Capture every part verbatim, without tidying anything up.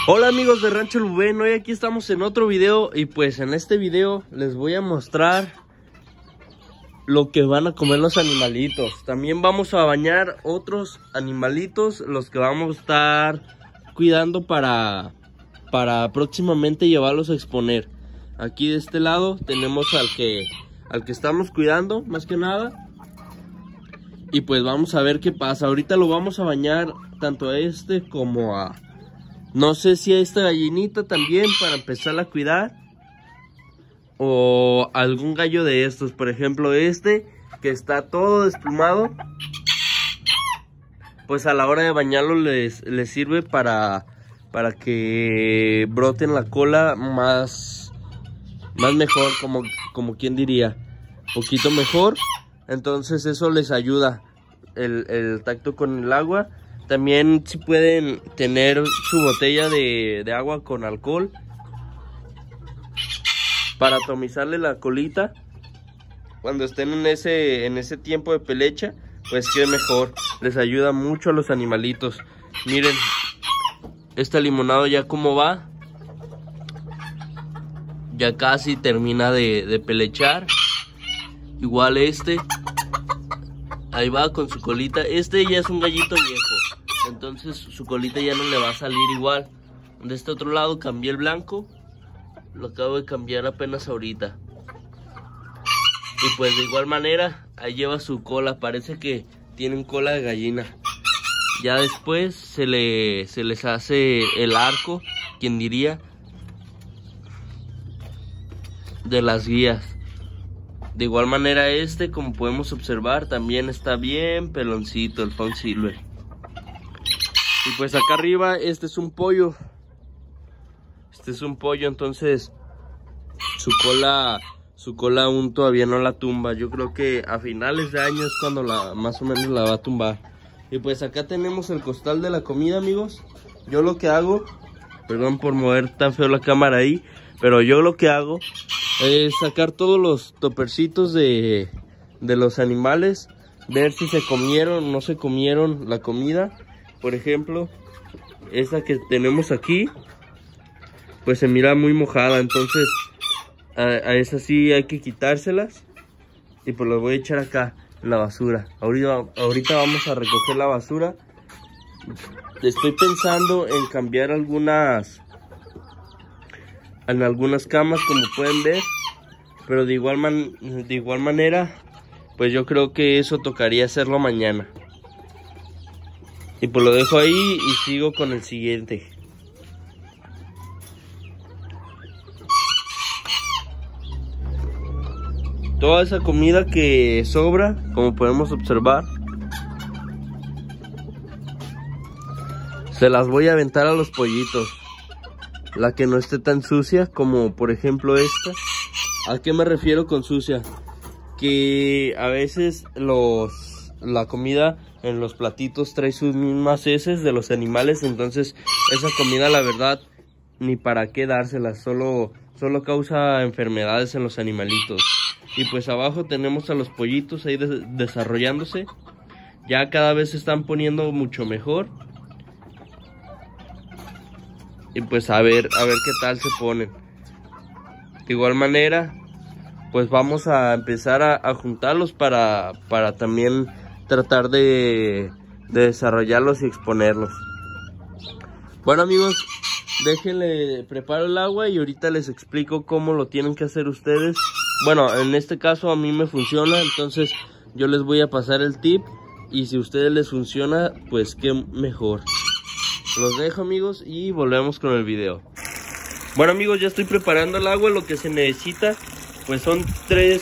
Hola amigos de Rancho Lubén, hoy aquí estamos en otro video y pues en este video les voy a mostrar lo que van a comer los animalitos. También vamos a bañar otros animalitos, los que vamos a estar cuidando para, para próximamente llevarlos a exponer. Aquí de este lado tenemos al que, al que estamos cuidando más que nada. Y pues vamos a ver qué pasa. Ahorita lo vamos a bañar tanto a este como a... no sé si a esta gallinita también para empezar a cuidar. O algún gallo de estos. Por ejemplo este que está todo desplumado. Pues a la hora de bañarlo les, les sirve para, para que broten la cola más, más mejor. Como, como quien diría. Poquito mejor. Entonces eso les ayuda. El, el tacto con el agua. También si pueden tener su botella de, de agua con alcohol para atomizarle la colita cuando estén en ese, en ese tiempo de pelecha, pues que mejor. Les ayuda mucho a los animalitos. Miren, este limonado ya como va. Ya casi termina de, de pelechar. Igual este. Ahí va con su colita. Este ya es un gallito viejo. Entonces su colita ya no le va a salir igual. De este otro lado cambié el blanco. Lo acabo de cambiar apenas ahorita. Y pues de igual manera, ahí lleva su cola. Parece que tienen cola de gallina. Ya después se, le, se les hace el arco, quien diría, de las guías. De igual manera este, como podemos observar, también está bien peloncito el Fawn Silver. Y pues acá arriba, este es un pollo. Este es un pollo, entonces su cola, su cola aún todavía no la tumba. Yo creo que a finales de año es cuando la, más o menos la va a tumbar. Y pues acá tenemos el costal de la comida, amigos. Yo lo que hago, perdón por mover tan feo la cámara ahí, pero yo lo que hago es sacar todos los topercitos de, de los animales, ver si se comieron o no se comieron la comida. Por ejemplo, esta que tenemos aquí, pues se mira muy mojada, entonces a, a esa sí hay que quitárselas. Y pues lo voy a echar acá en la basura. Ahorita, ahorita vamos a recoger la basura. Estoy pensando en cambiar algunas... en algunas camas, como pueden ver, pero de igual, man, de igual manera, pues yo creo que eso tocaría hacerlo mañana. Y pues lo dejo ahí y sigo con el siguiente. Toda esa comida que sobra, como podemos observar, se las voy a aventar a los pollitos. La que no esté tan sucia, como por ejemplo esta. ¿A qué me refiero con sucia? Que a veces los la comida en los platitos trae sus mismas heces de los animales. Entonces esa comida, la verdad, ni para qué dársela. Solo, solo causa enfermedades en los animalitos. Y pues abajo tenemos a los pollitos ahí de, desarrollándose. Ya cada vez se están poniendo mucho mejor. Y pues a ver, a ver qué tal se ponen. De igual manera, pues vamos a empezar a, a juntarlos para, para también tratar de, de desarrollarlos y exponerlos. Bueno amigos, déjenle, preparo el agua y ahorita les explico cómo lo tienen que hacer ustedes. Bueno, en este caso a mí me funciona, entonces yo les voy a pasar el tip. Y si a ustedes les funciona, pues qué mejor. Los dejo amigos y volvemos con el video. Bueno amigos, ya estoy preparando el agua. Lo que se necesita pues son tres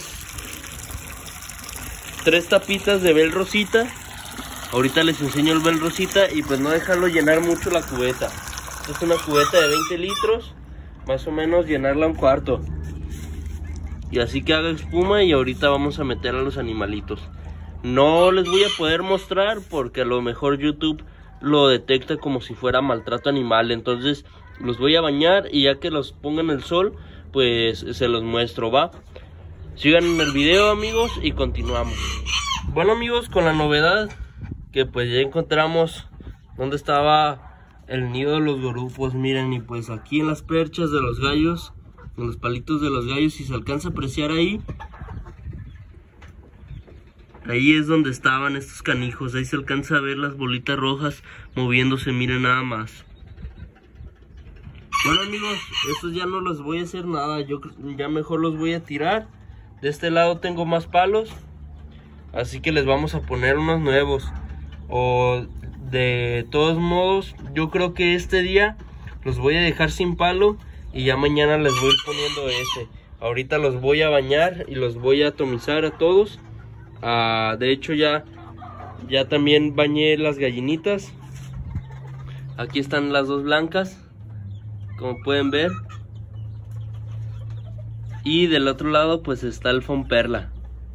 Tres tapitas de Bel Rosita. Ahorita les enseño el Bel Rosita. Y pues no dejarlo llenar mucho la cubeta. Esta es una cubeta de veinte litros. Más o menos llenarla un cuarto. Y así que haga espuma. Y ahorita vamos a meter a los animalitos. No les voy a poder mostrar porque a lo mejor YouTube lo detecta como si fuera maltrato animal. Entonces los voy a bañar y ya que los ponga en el sol, pues se los muestro, ¿va? Sigan en el video amigos y continuamos. Bueno amigos, con la novedad que pues ya encontramos donde estaba el nido de los gorupos, miren. Y pues aquí en las perchas de los gallos, en los palitos de los gallos, si se alcanza a apreciar ahí, ahí es donde estaban estos canijos. Ahí se alcanza a ver las bolitas rojas moviéndose, miren nada más. Bueno amigos, estos ya no los voy a hacer nada, yo ya mejor los voy a tirar. De este lado tengo más palos, así que les vamos a poner unos nuevos. O de todos modos, yo creo que este día los voy a dejar sin palo y ya mañana les voy a ir poniendo ese. Ahorita los voy a bañar y los voy a atomizar a todos. Ah, de hecho ya, ya también bañé las gallinitas. Aquí están las dos blancas, como pueden ver. Y del otro lado pues está el Fon Perla.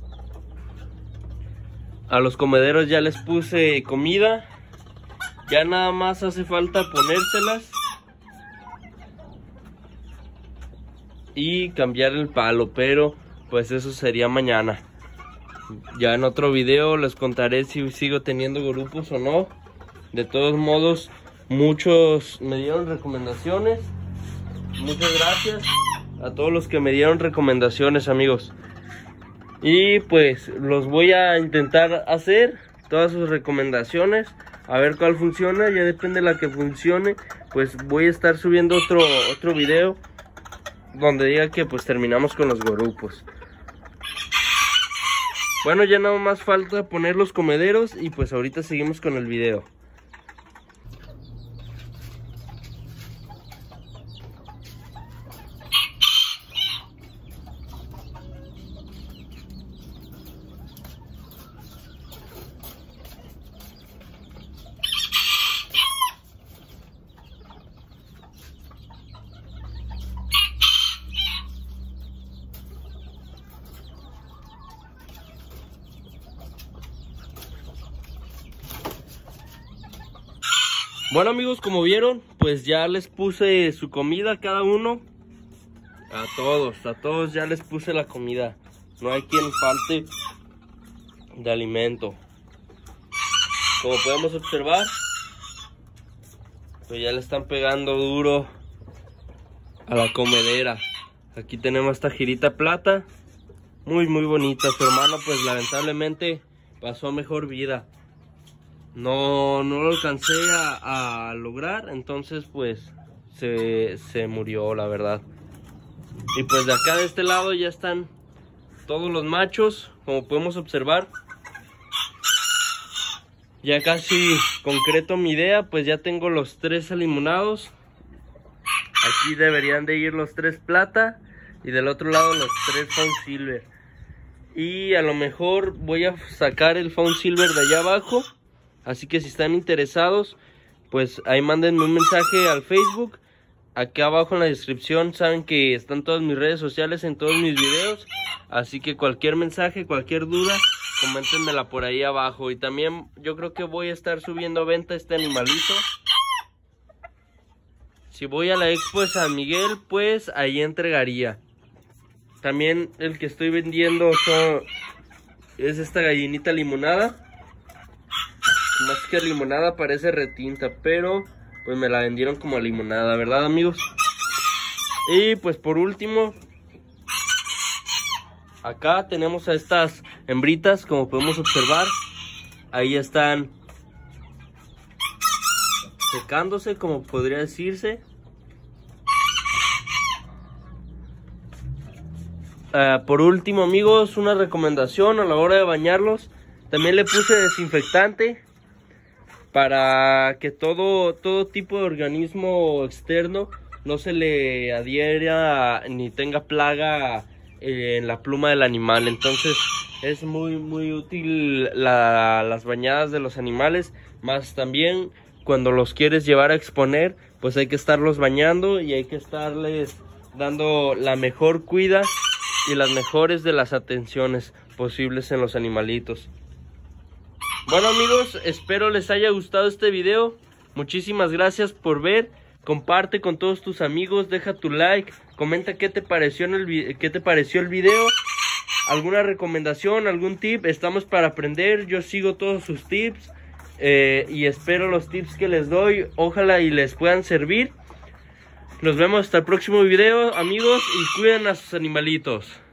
A los comederos ya les puse comida. Ya nada más hace falta ponérselas y cambiar el palo, pero pues eso sería mañana. Ya en otro video les contaré si sigo teniendo gorupos o no. De todos modos, muchos me dieron recomendaciones. Muchas gracias a todos los que me dieron recomendaciones, amigos. Y pues los voy a intentar hacer todas sus recomendaciones, a ver cuál funciona. Ya depende de la que funcione, pues voy a estar subiendo otro, otro video donde diga que pues terminamos con los gorupos. Bueno, ya nada más falta poner los comederos y pues ahorita seguimos con el video. Bueno amigos, como vieron, pues ya les puse su comida a cada uno. A todos, a todos ya les puse la comida. No hay quien falte de alimento. Como podemos observar, pues ya le están pegando duro a la comedera. Aquí tenemos esta girita plata, muy muy bonita. Su hermano pues lamentablemente pasó mejor vida. No, no lo alcancé a, a lograr, entonces pues se, se murió, la verdad. Y pues de acá de este lado ya están todos los machos, como podemos observar. Ya casi concreto mi idea, pues ya tengo los tres alimonados. Aquí deberían de ir los tres plata y del otro lado los tres Fawn Silver. Y a lo mejor voy a sacar el Fawn Silver de allá abajo. Así que si están interesados, pues ahí mándenme un mensaje al Facebook. Aquí abajo en la descripción saben que están todas mis redes sociales en todos mis videos. Así que cualquier mensaje, cualquier duda, coméntenmela por ahí abajo. Y también yo creo que voy a estar subiendo a venta este animalito. Si voy a la Expo de San Miguel, pues ahí entregaría. También el que estoy vendiendo son, es esta gallinita limonada. Más que limonada parece retinta, pero pues me la vendieron como limonada, ¿verdad amigos? Y pues por último, acá tenemos a estas hembritas, como podemos observar. Ahí están secándose, como podría decirse. Uh, por último amigos, una recomendación a la hora de bañarlos. También le puse desinfectante para que todo, todo tipo de organismo externo no se le adhiera ni tenga plaga eh, en la pluma del animal. Entonces es muy muy útil la, las bañadas de los animales. Más también cuando los quieres llevar a exponer, pues hay que estarlos bañando y hay que estarles dando la mejor cuida y las mejores de las atenciones posibles en los animalitos. Bueno amigos, espero les haya gustado este video. Muchísimas gracias por ver. Comparte con todos tus amigos, deja tu like, comenta qué te pareció en el qué te pareció el video, alguna recomendación, algún tip. Estamos para aprender, yo sigo todos sus tips. Eh, y espero los tips que les doy, ojalá y les puedan servir. Nos vemos hasta el próximo video, amigos, y cuiden a sus animalitos.